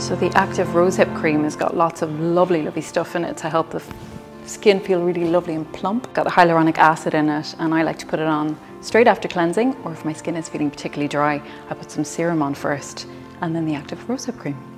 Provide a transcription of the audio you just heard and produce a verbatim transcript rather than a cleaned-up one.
So the active rosehip cream has got lots of lovely, lovely stuff in it to help the skin feel really lovely and plump. Got a hyaluronic acid in it, and I like to put it on straight after cleansing, or if my skin is feeling particularly dry, I put some serum on first and then the active rosehip cream.